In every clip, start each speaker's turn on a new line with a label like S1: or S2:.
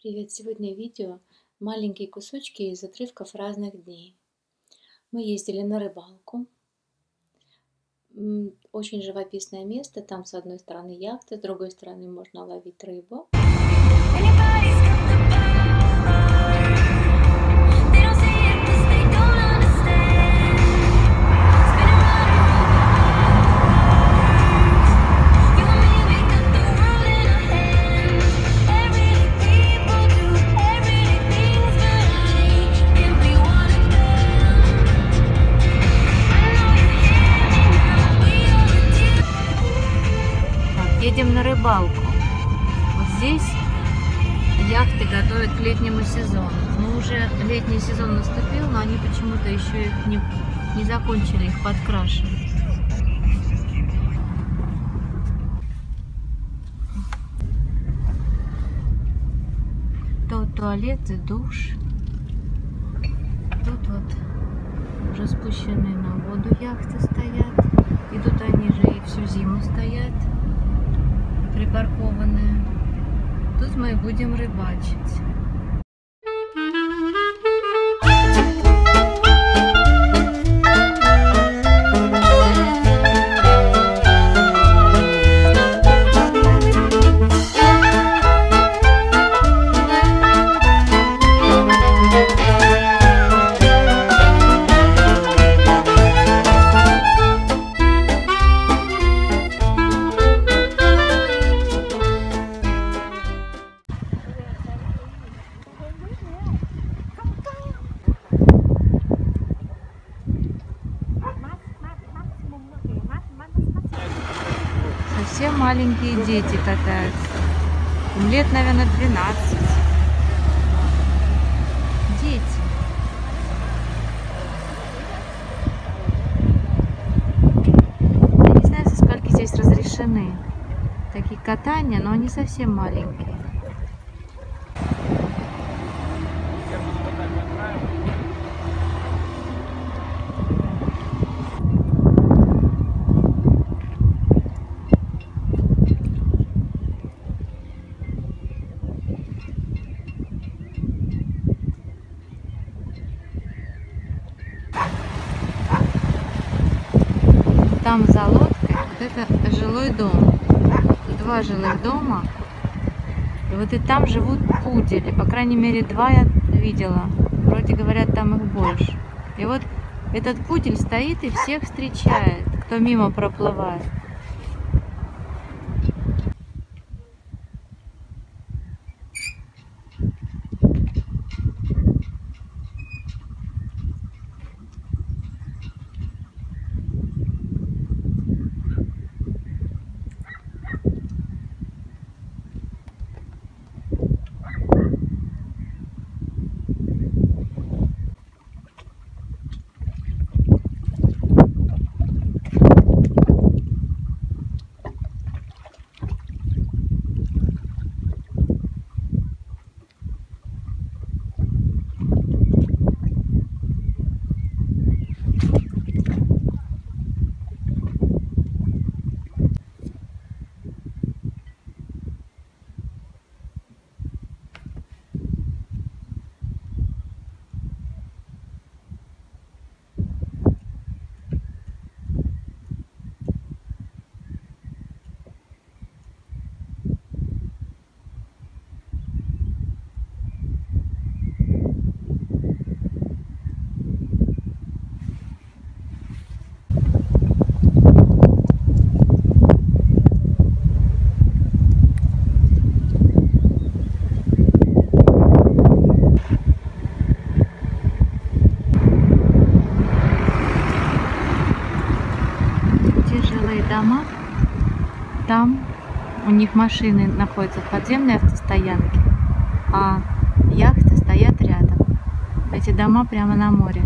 S1: Привет! Сегодня видео маленькие кусочки из отрывков разных дней. Мы ездили на рыбалку. Очень живописное место. Там с одной стороны яхта, с другой стороны можно ловить рыбу.
S2: Едем на рыбалку. Вот здесь яхты готовят к летнему сезону. Ну, уже летний сезон наступил, но они почему-то еще их не закончили их подкрашивать. Тут туалет и душ. Тут вот уже спущенные на воду яхты стоят. И тут они же и всю зиму стоят, припаркованные. Тут мы будем рыбачить. Совсем маленькие дети катаются. Им лет, наверное, 12. Дети. Я не знаю, со скольки здесь разрешены такие катания, но они совсем маленькие. Там за лодкой вот это жилой дом. Два жилых дома. И вот и там живут пудели. По крайней мере, два я видела. Вроде говорят, там их больше. И вот этот пудель стоит и всех встречает, кто мимо проплывает. Дома, там у них машины находятся в подземной автостоянке, а яхты стоят рядом. Эти дома прямо на море.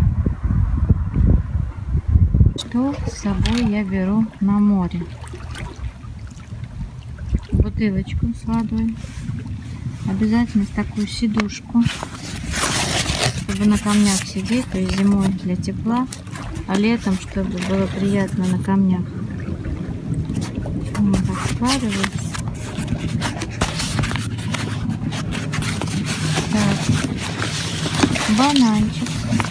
S2: Что с собой я беру на море? Бутылочку с водой, обязательно такую сидушку, чтобы на камнях сидеть, то есть зимой для тепла, а летом, чтобы было приятно на камнях. Он так складывается. бананчик.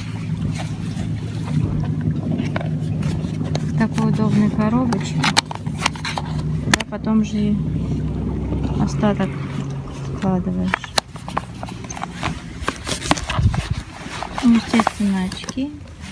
S2: Такой удобный коробочек. Да, потом же и остаток складываешь. Естественно, очки.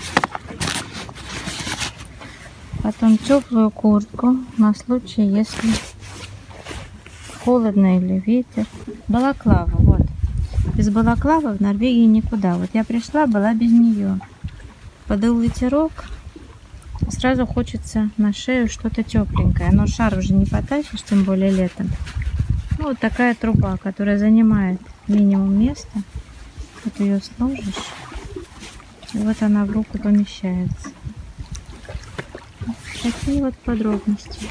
S2: Потом теплую куртку на случай, если холодно или ветер. Балаклава, вот. Без балаклавы в Норвегии никуда. Вот я пришла, была без нее. Подул ветерок, сразу хочется на шею что-то тепленькое. Но шар уже не потащишь, тем более летом. Ну, вот такая труба, которая занимает минимум места. Вот ее сложишь, и вот она в руку помещается. Такие вот подробности.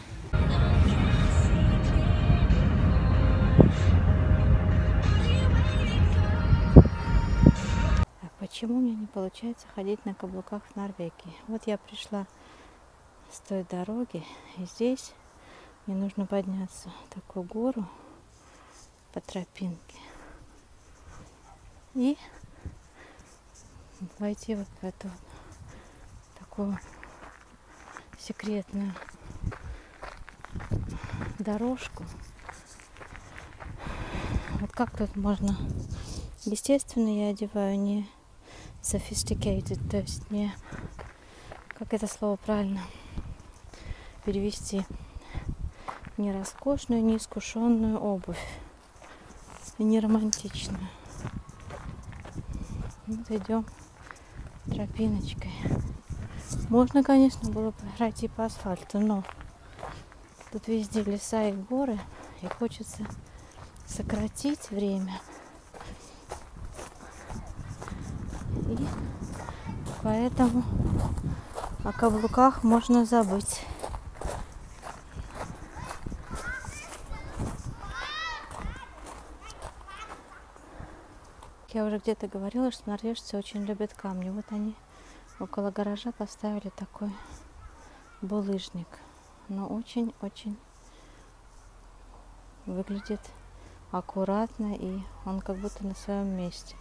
S2: Почему мне не получается ходить на каблуках в Норвегии? Вот я пришла с той дороги, и здесь мне нужно подняться в такую гору по тропинке и войти вот в эту такую секретную дорожку. Вот как тут можно... Естественно, я одеваю не sophisticated, то есть не... Как это слово правильно перевести? Не роскошную, не искушенную обувь. И не романтичную. Вот идем тропиночкой. Можно, конечно, было бы пройти по асфальту, но тут везде леса и горы, и хочется сократить время. И поэтому о каблуках можно забыть. Я уже где-то говорила, что норвежцы очень любят камни. Вот они около гаража поставили такой булыжник. Но очень-очень выглядит аккуратно, и он как будто на своем месте.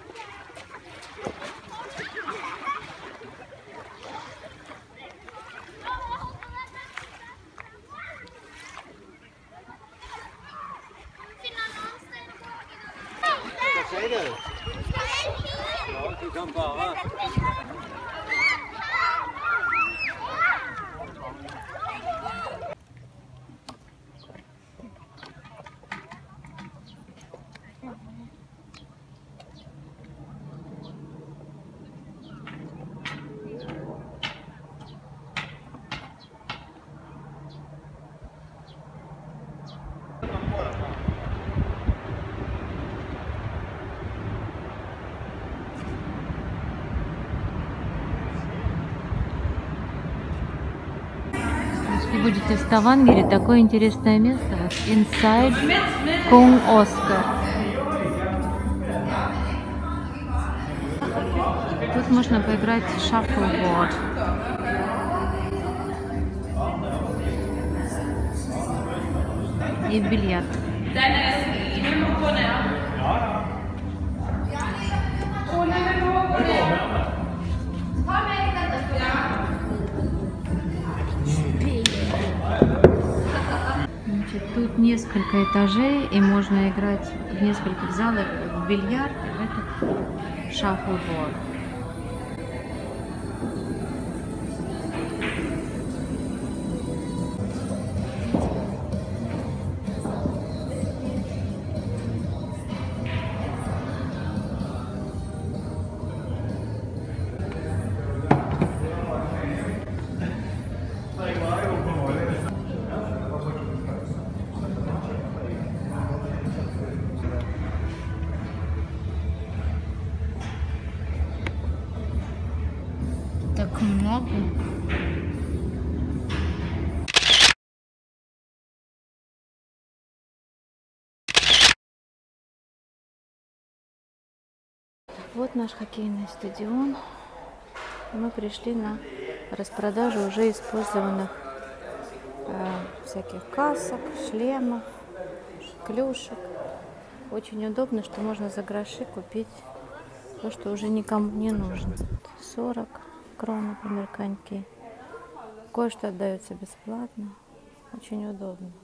S2: Если будете в Ставангере, такое интересное место, вот Inside Kung Oscar. Тут можно поиграть в shuffleboard. И в бильярд. Значит, тут несколько этажей, и можно играть в нескольких залах в бильярд и в этот shuffleboard. Так много. Вот наш хоккейный стадион. Мы пришли на распродажу уже использованных всяких касок, шлемов, клюшек. Очень удобно, что можно за гроши купить То, что уже никому не нужно. 40 крон, например, коньки. Кое-что отдается бесплатно. Очень удобно.